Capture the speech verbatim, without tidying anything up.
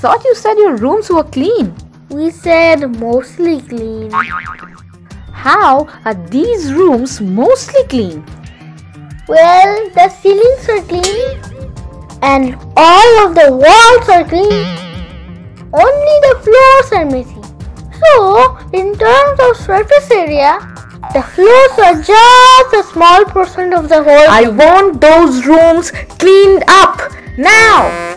thought you said your rooms were clean. We said mostly clean. How are these rooms mostly clean? Well, the ceilings are clean and all of the walls are clean. Only the floors are messy. So, in terms of surface area, the floors are just a small percent of the whole. I want those rooms cleaned up now.